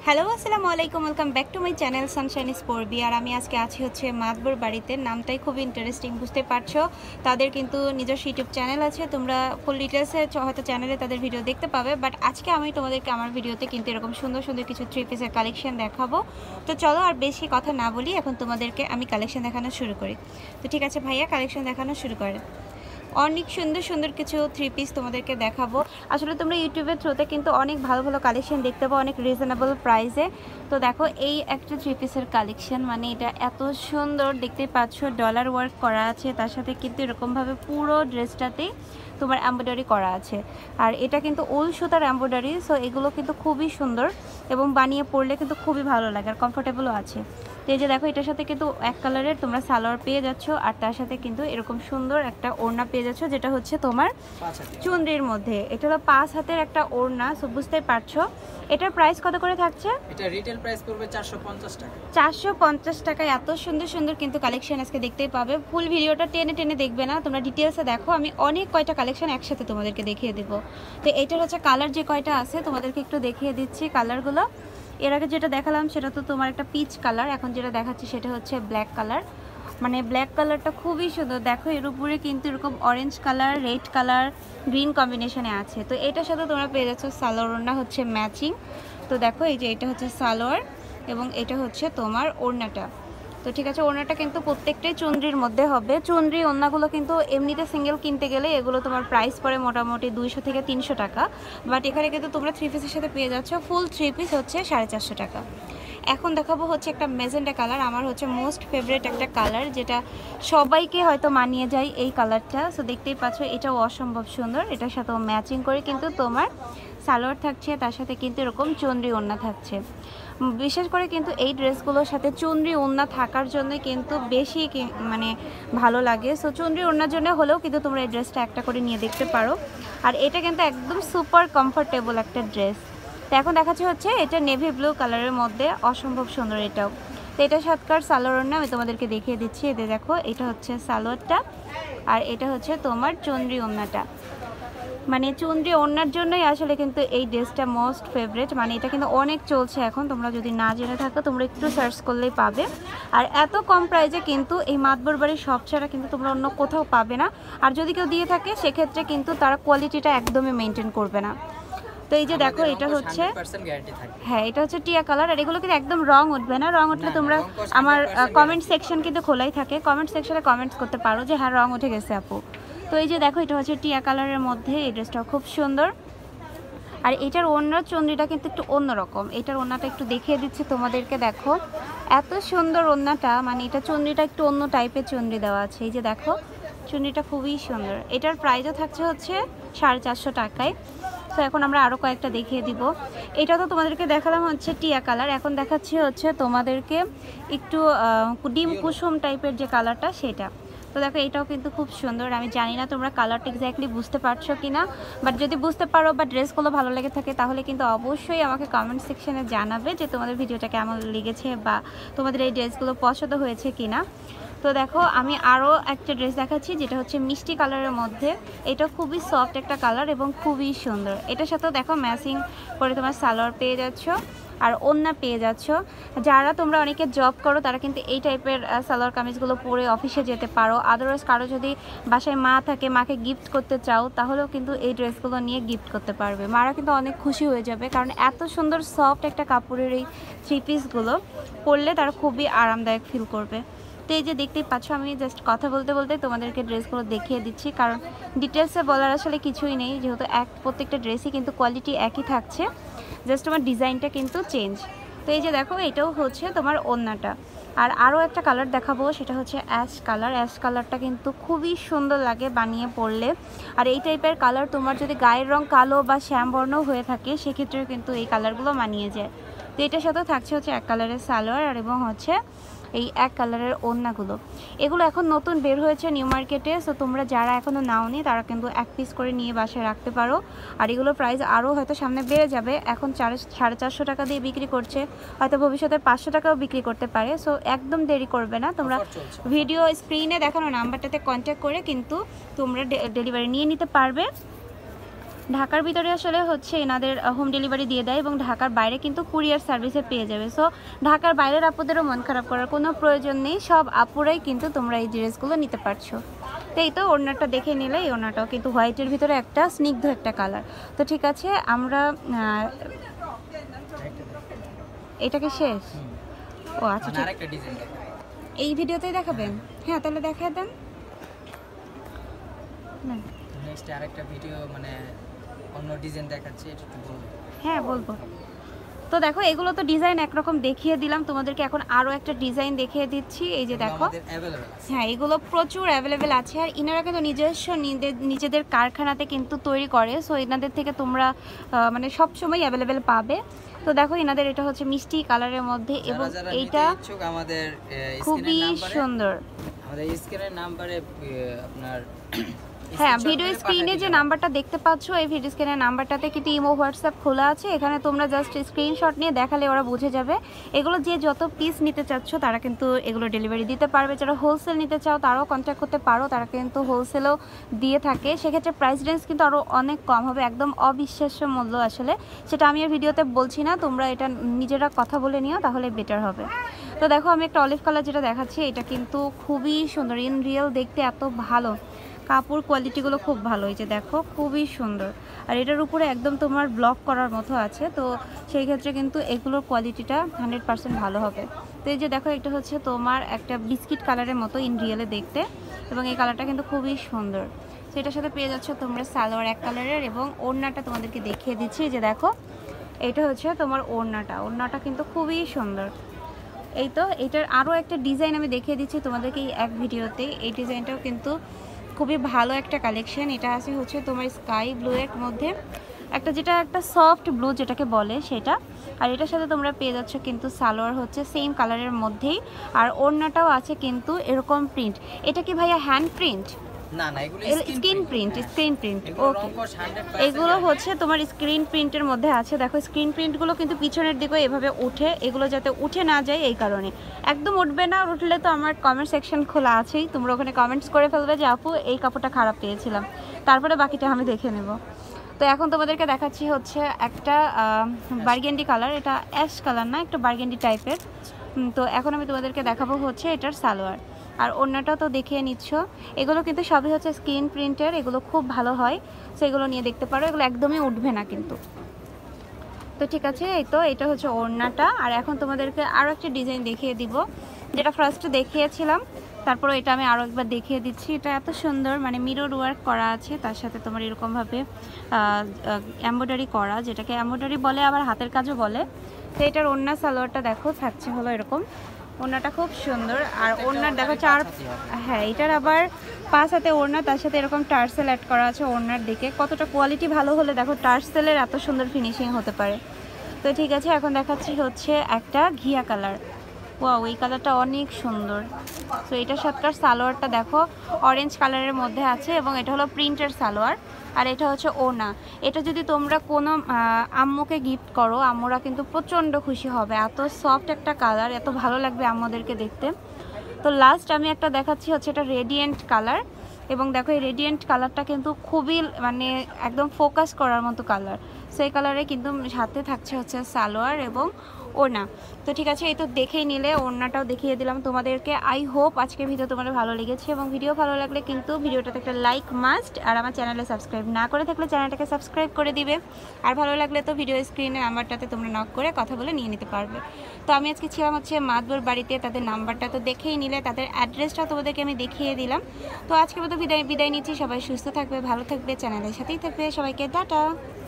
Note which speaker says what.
Speaker 1: Hello আসসালামু আলাইকুম, welcome back to my channel sunshine স্পোর্বি। আর আমি আজকে আছি হচ্ছে মাতবর বাড়িতে। নামটাই খুব ইন্টারেস্টিং, বুঝতে পারছো। তাদের কিন্তু নিজস্ব ইউটিউব চ্যানেল আছে, তোমরা ফুল ডিটেলসে হয়তো চ্যানেলে তাদের ভিডিও দেখতে পাবে। বাট আজকে আমি তোমাদেরকে আমার ভিডিওতে কিন্তু এরকম সুন্দর সুন্দর কিছু থ্রি পিসের কালেকশন দেখাবো। তো চলো আর বেশি কথা না বলি, এখন তোমাদেরকে আমি কালেকশন দেখানো শুরু করি। তো ঠিক আছে ভাইয়া, কালেকশন দেখানো শুরু করে। অনেক সুন্দর সুন্দর কিছু থ্রি পিস তোমাদেরকে দেখাবো। আসলে তোমরা ইউটিউবের থ্রুতে কিন্তু অনেক ভালো ভালো কালেকশন দেখতে পাবো অনেক রিজনেবল প্রাইসে। তো দেখো এই একটা থ্রি পিসের কালেকশন, মানে এটা এত সুন্দর, দেখতে পাচ্ছ ডলার ওয়ার্ক করা আছে, তার সাথে কিন্তু এরকমভাবে পুরো ড্রেসটাতেই তোমার এমব্রয়ডারি করা আছে। আর এটা কিন্তু উল সুতার এমব্রয়ডারি, সো এগুলো কিন্তু খুবই সুন্দর এবং বানিয়ে পরলে কিন্তু খুবই ভালো লাগে আর কমফোর্টেবলও আছে। তো এই যে দেখো, এটার সাথে কিন্তু এক কালারের তোমরা সালোয়ার পেয়ে যাচ্ছ, আর তার সাথে কিন্তু এরকম সুন্দর একটা ওড়না পেয়ে যাচ্ছ, যেটা হচ্ছে তোমার চুনরির মধ্যে। এটা হলো 5 হাতের একটা ওড়না, সো বুঝতেই পারছো। এটার প্রাইস কত করে থাকছে?
Speaker 2: এটা রিটেল প্রাইস পড়বে 450 টাকা।
Speaker 1: 450 টাকায় এত সুন্দর সুন্দর কিন্তু কালেকশন আজকে দেখতেই পাবে। ফুল ভিডিওটা টেনে টেনে দেখবে না, তোমরা ডিটেলসে দেখো, আমি অনেক কয়টা কালেকশন একসাথে তোমাদেরকে দেখিয়ে দেবো। তো এটার হচ্ছে কালার যে কয়টা আছে তোমাদেরকে একটু দেখিয়ে দিচ্ছি কালারগুলো। এর আগে যেটা দেখালাম সেটা তো তোমার একটা পিচ কালার, এখন যেটা দেখাচ্ছি সেটা হচ্ছে ব্ল্যাক কালার। মানে ব্ল্যাক কালারটা খুবই সুন্দর, দেখো এর উপরে কিন্তু এরকম orange colour, red colour, green কম্বিনেশনে আছে। তো এটার সাথে তোমরা পেয়ে যাচ্ছ সালোয়ার ওড়না হচ্ছে ম্যাচিং। তো দেখো এই যে এটা হচ্ছে সালোয়ার এবং এটা হচ্ছে তোমার ওড়নাটা। তো ঠিক আছে, ওড়নাটা কিন্তু প্রত্যেকটাই চুনরির মধ্যে হবে। চুনরি ওড়নাগুলো কিন্তু এমনিতে সিঙ্গেল কিনতে গেলে এগুলো তোমার প্রাইস পড়ে মোটামুটি 200 থেকে 300 টাকা। বাট এখানে কিন্তু তোমরা থ্রি পিসের সাথে পেয়ে যাচ্ছ ফুল থ্রি পিস হচ্ছে 450 টাকা। এখন দেখাবো হচ্ছে একটা মেজেন্টা কালার, আমার হচ্ছে মোস্ট ফেভারিট একটা কালার, যেটা সবাইকে হয়তো মানিয়ে যায় এই কালারটা। সো দেখতেই পাচ্ছ এটাও অসম্ভব সুন্দর, এটার সাথেও ম্যাচিং করে কিন্তু তোমার সালোয়ার থাকছে, তার সাথে কিন্তু এরকম চুনরি ওড়না থাকছে। বিশেষ করে কিন্তু এই ড্রেসগুলোর সাথে চুনরি ওড়না থাকার জন্য কিন্তু বেশি মানে ভালো লাগে। সো চুনরি ওড়নার জন্য হলেও কিন্তু তোমরা এই ড্রেসটা একটা করে নিয়ে দেখতে পারো। আর এটা কিন্তু একদম সুপার কমফোর্টেবল একটা ড্রেস। তো এখন দেখাচ্ছি হচ্ছে এটা নেভি ব্লু কালারের মধ্যে, অসম্ভব সুন্দর এটাও। তো এটা সাতকার সালোয়ার ওড়না আমি তোমাদেরকে দেখিয়ে দিচ্ছি। এতে দেখো এটা হচ্ছে সালোয়ারটা, আর এটা হচ্ছে তোমার চুনরি ওড়নাটা। মানে চুনরি ওড়নার জন্যই আসলে কিন্তু এই ড্রেসটা মোস্ট ফেভারিট, মানে এটা কিন্তু অনেক চলছে এখন, তোমরা যদি না জেনে থাকো তোমরা একটু সার্চ করলেই পাবে। আর এত কম প্রাইসে কিন্তু এই মাতবর বাড়ির শপ ছাড়া কিন্তু তোমরা অন্য কোথাও পাবে না। আর যদি কেউ দিয়ে থাকে সেক্ষেত্রে কিন্তু তারা কোয়ালিটিটা একদমই মেনটেন করবে না। তো এই যে দেখো এটা হচ্ছে, হ্যাঁ এটা হচ্ছে টিয়া কালার, আর এগুলো কিন্তু একদম রং উঠবে না। রং উঠলে তোমরা আমার কমেন্ট সেকশন কিন্তু খোলাই থাকে, কমেন্ট সেকশনে কমেন্টস করতে পারো যে হ্যাঁ রং উঠে গেছে আপু। তো এই যে দেখো এটা হচ্ছে টিয়া কালারের মধ্যে, এই ড্রেসটাও খুব সুন্দর। আর এটার ওড়নার চুনরিটা কিন্তু একটু অন্যরকম, এটার ওড়নাটা একটু দেখিয়ে দিচ্ছি তোমাদেরকে। দেখো এত সুন্দর ওড়নাটা, মানে এটা চুনরিটা একটু অন্য টাইপের চুনরি দেওয়া আছে। এই যে দেখো চুনরিটা খুবই সুন্দর, এটার প্রাইসও থাকছে হচ্ছে 450 টাকায়। তো এখন আমরা আরও কয়েকটা দেখিয়ে দিব। এটা তো তোমাদেরকে দেখালাম হচ্ছে টিয়া কালার, এখন দেখাচ্ছি হচ্ছে তোমাদেরকে একটু ডিম কুসুম টাইপের যে কালারটা সেটা। তো দেখো এটাও কিন্তু খুব সুন্দর। আমি জানি না তোমরা কালারটা এক্স্যাক্টলি বুঝতে পারছো কি না, বাট যদি বুঝতে পারো বা ড্রেসগুলো ভালো লেগে থাকে তাহলে কিন্তু অবশ্যই আমাকে কমেন্ট সেকশনে জানাবে যে তোমাদের ভিডিওটা কেমন লেগেছে বা তোমাদের এই ড্রেসগুলো পছন্দ হয়েছে কি না। তো দেখো আমি আরও একটা ড্রেস দেখাচ্ছি, যেটা হচ্ছে মিষ্টি কালারের মধ্যে। এটা খুবই সফট একটা কালার এবং খুবই সুন্দর। এটার সাথেও দেখো ম্যাচিং করে তোমার সালোয়ার পেয়ে যাচ্ছ আর ওড়না পেয়ে যাচ্ছ। যারা তোমরা অনেকে জব করো তারা কিন্তু এই টাইপের সালোয়ার কামিজগুলো পরে অফিসে যেতে পারো। আদারওয়াইজ কারো যদি বাসায় মা থাকে, মাকে গিফট করতে চাও, তাহলেও কিন্তু এই ড্রেসগুলো নিয়ে গিফট করতে পারবে। মারা কিন্তু অনেক খুশি হয়ে যাবে, কারণ এত সুন্দর সফট একটা কাপড়ের এই থ্রি পিসগুলো পরলে তারা খুবই আরামদায়ক ফিল করবে। তো এই যে দেখতেই পাচ্ছ, আমি জাস্ট কথা বলতে বলতে তোমাদেরকে ড্রেসগুলো দেখিয়ে দিচ্ছি, কারণ ডিটেলসে বলার আসলে কিছুই নেই, যেহেতু প্রত্যেকটা ড্রেসই কিন্তু কোয়ালিটি একই থাকছে, জাস্ট তোমার ডিজাইনটা কিন্তু চেঞ্জ। তো এই যে দেখো এটাও হচ্ছে তোমার ওড়নাটা। আর আরও একটা কালার দেখাবো, সেটা হচ্ছে অ্যাশ কালার। অ্যাশ কালারটা কিন্তু খুবই সুন্দর লাগে বানিয়ে পরলে। আর এই টাইপের কালার তোমার যদি গায়ের রং কালো বা শ্যামবর্ণ হয়ে থাকে সেক্ষেত্রেও কিন্তু এই কালারগুলো মানিয়ে যায়। তো এটার সাথে থাকছে হচ্ছে এক কালারের সালোয়ার আর এবং হচ্ছে এই এক কালারের ওড়নাগুলো। এগুলো এখন নতুন বের হয়েছে নিউ মার্কেটে, সো তোমরা যারা এখনও নাওনি তারা কিন্তু এক পিস করে নিয়ে বাসায় রাখতে পারো। আর এগুলোর প্রাইস আরও হয়তো সামনে বেড়ে যাবে, এখন 450 টাকা দিয়ে বিক্রি করছে, হয়তো ভবিষ্যতে 500 টাকাও বিক্রি করতে পারে। সো একদম দেরি করবে না, তোমরা ভিডিও স্ক্রিনে দেখানো নাম্বারটাতে কন্ট্যাক্ট করে কিন্তু তোমরা ডেলিভারি নিয়ে নিতে পারবে। ঢাকার ভিতরে আসলে হচ্ছে এনাদের হোম ডেলিভারি দিয়ে দেয় এবং ঢাকার বাইরে কিন্তু কুরিয়ার সার্ভিসে পেয়ে যাবে। সো ঢাকার বাইরের আপুদেরও মন খারাপ করার কোনো প্রয়োজন নেই, সব আপুরাই কিন্তু তোমরা এই ড্রেসগুলো নিতে পারছো। তো এই তো ওড়নাটা দেখে নিলে, এই ওড়নাটাও কিন্তু হোয়াইটের ভিতরে একটা স্নিগ্ধ একটা কালার। তো ঠিক আছে, আমরা এটাকে শেষ। ও আচ্ছা,
Speaker 2: আরেকটা ডিজাইন দেখাই
Speaker 1: এই ভিডিওতেই দেখাবেন? হ্যাঁ তাহলে দেখায় দেন না।
Speaker 2: নেক্সট আরেকটা ভিডিও মানে অন্য ডিজাইন দেখাচ্ছি, এটা একটু বলুন।
Speaker 1: হ্যাঁ বলবো। তো দেখো এগুলো তো ডিজাইন একরকম দেখিয়ে দিলাম তোমাদেরকে, এখন আরও একটা ডিজাইন দেখিয়ে দিচ্ছি। এই যে দেখো, হ্যাঁ এগুলো প্রচুর অ্যাভেলেবেল আছে, আর ইনারা কিন্তু নিজস্ব নিজেদের কারখানাতে কিন্তু তৈরি করে। সো এনাদের থেকে তোমরা মানে সবসময় অ্যাভেলেবেল পাবে। তো দেখো এনাদের এটা হচ্ছে মিষ্টি কালারের মধ্যে, এবং এইটা
Speaker 2: আমাদের
Speaker 1: খুবই সুন্দর।
Speaker 2: আমাদের স্ক্রিনের নাম্বারে আপনার
Speaker 1: হ্যাঁ ভিডিও স্ক্রিনে যে নাম্বারটা দেখতে পাচ্ছ, এই ভিডিও স্ক্রিনের নাম্বারটাতে কিন্তু ইমো হোয়াটসঅ্যাপ খোলা আছে। এখানে তোমরা জাস্ট স্ক্রিনশট নিয়ে দেখালে ওরা বুঝে যাবে। এগুলো যে যত পিস নিতে চাচ্ছ তারা কিন্তু এগুলো ডেলিভারি দিতে পারবে। যারা হোলসেল নিতে চাও তারাও কন্ট্যাক্ট করতে পারো, তারা কিন্তু হোলসেলও দিয়ে থাকে। সেক্ষেত্রে প্রাইস রেঞ্জ কিন্তু আরও অনেক কম হবে, একদম অবিশ্বাস্য মূল্য আসলে। সেটা আমি আর ভিডিওতে বলছি না, তোমরা এটা নিজেরা কথা বলে নিও, তাহলে বেটার হবে। তো দেখো আমি একটা অলিভ কালার যেটা দেখাচ্ছি, এটা কিন্তু খুবই সুন্দর, ইন রিয়েল দেখতে এত ভালো, কাপড় কোয়ালিটিগুলো খুব ভালো। এই যে দেখো খুবই সুন্দর, আর এটার উপরে একদম তোমার ব্লক করার মতো আছে। তো সেই ক্ষেত্রে কিন্তু এগুলোর কোয়ালিটিটা 100% ভালো হবে। তো এই যে দেখো এটা হচ্ছে তোমার একটা বিস্কিট কালারের মতো ইন রিয়েলে দেখতে, এবং এই কালারটা কিন্তু খুবই সুন্দর। তো এটার সাথে পেয়ে যাচ্ছ তোমরা সালোয়ার এক কালারের, এবং ওড়নাটা তোমাদেরকে দেখিয়ে দিচ্ছি। যে দেখো এটা হচ্ছে তোমার ওড়নাটা কিন্তু খুবই সুন্দর। এই তো এটার আরও একটা ডিজাইন আমি দেখিয়ে দিচ্ছি তোমাদেরকে এই এক ভিডিওতে। এই ডিজাইনটাও কিন্তু খুবই ভালো একটা কালেকশন। এটা আছে হচ্ছে তোমার স্কাই ব্লু এর মধ্যে একটা, যেটা একটা সফট ব্লু যেটাকে বলে সেটা। আর এটার সাথে তোমরা পেয়ে যাচ্ছ কিন্তু সালোয়ার হচ্ছে সেম কালারের মধ্যেই, আর ওড়নাটাও আছে কিন্তু এরকম প্রিন্ট। এটা কি ভাইয়া হ্যান্ড প্রিন্ট?
Speaker 2: না না, এগুলো
Speaker 1: স্ক্রিন প্রিন্ট। ওকে, এগুলো হচ্ছে তোমার স্ক্রিন প্রিন্টের মধ্যে আছে। দেখো স্ক্রিন প্রিন্টগুলো কিন্তু পিছনের দিকে এভাবে উঠে, এগুলো যাতে উঠে না যায় এই কারণে। একদম উঠবে না, উঠলে তো আমার কমেন্ট সেকশন খোলা আছেই, তোমরা ওখানে কমেন্টস করে ফেলবে যে আপু এই কাপড়টা খারাপ পেয়েছিলাম, তারপরে বাকিটা আমি দেখে নেব। তো এখন তোমাদেরকে দেখাচ্ছি হচ্ছে একটা বার্গেন্ডি কালার, এটা অ্যাশ কালার না, একটা বার্গেন্ডি টাইপের। তো এখন আমি তোমাদেরকে দেখাবো হচ্ছে এটার সালোয়ার, আর ওড়নাটাও তো দেখিয়ে নিচ্ছ। এগুলো কিন্তু সবই হচ্ছে স্ক্রিন প্রিন্টের, এগুলো খুব ভালো হয়, সেগুলো নিয়ে দেখতে পারো, এগুলো একদমই উঠবে না কিন্তু। তো ঠিক আছে, এই তো এটা হচ্ছে ওড়নাটা। আর এখন তোমাদেরকে আরও একটা ডিজাইন দেখিয়ে দিব, যেটা ফার্স্টে দেখিয়েছিলাম, তারপরে এটা আমি আরও একবার দেখিয়ে দিচ্ছি। এটা এত সুন্দর, মানে মিরর ওয়ার্ক করা আছে, তার সাথে তোমার এরকমভাবে এমব্রয়ডারি করা, যেটাকে এমব্রয়ডারি বলে আবার হাতের কাজও বলে। তো এটার ওড়না সালোয়ারটা দেখো থাকছে হলো এরকম, ওড়নাটা খুব সুন্দর। আর ওড়নার দেখো হ্যাঁ এটার আবার 5 হাতে ওড়না, তার সাথে এরকম টার্সেল অ্যাড করা আছে ওড়নার দিকে। কতটা কোয়ালিটি ভালো হলে দেখো টার্সেলের এত সুন্দর ফিনিশিং হতে পারে। তো ঠিক আছে, এখন দেখাচ্ছি হচ্ছে একটা ঘিয়া কালার। ওয়াও, এই কালারটা অনেক সুন্দর। সো এটার সাথকার সালোয়ারটা দেখো অরেঞ্জ কালারের মধ্যে আছে, এবং এটা হলো প্রিন্টের সালোয়ার, আর এটা হচ্ছে ওড়না। এটা যদি তোমরা কোনো আম্মুকে গিফট করো, আম্মুরা কিন্তু প্রচণ্ড খুশি হবে, এত সফট একটা কালার, এত ভালো লাগবে আম্মুদেরকে দেখতে। তো লাস্ট আমি একটা দেখাচ্ছি হচ্ছে এটা রেডিয়েন্ট কালার, এবং দেখো এই রেডিয়েন্ট কালারটা কিন্তু খুবই মানে একদম ফোকাস করার মতো কালার। সেই কালারে কিন্তু সাথে থাকছে হচ্ছে সালোয়ার এবং ওড়না। তো ঠিক আছে, এই তো দেখেই নিলে, ওড়নাটাও দেখিয়ে দিলাম তোমাদেরকে। আই হোপ আজকের ভিডিও তোমাদের ভালো লেগেছে, এবং ভিডিও ভালো লাগলে কিন্তু ভিডিওটাতে একটা লাইক মাস্ট, আর আমার চ্যানেলে সাবস্ক্রাইব না করে থাকলে চ্যানেলটাকে সাবস্ক্রাইব করে দিবে। আর ভালো লাগলে তো ভিডিও স্ক্রিনে নাম্বারটাতে তোমরা নক করে কথা বলে নিয়ে নিতে পারবে। তো আমি আজকে ছিলাম হচ্ছে মাদবর বাড়িতে, তাদের নাম্বারটা তো দেখেই নিলে, তাদের অ্যাড্রেসটা তোমাদেরকে আমি দেখিয়ে দিলাম। তো আজকের মতো বিদায় নিচ্ছি। সবাই সুস্থ থাকবে, ভালো থাকবে, চ্যানেলের সাথেই থাকবে। সবাইকে টাটা।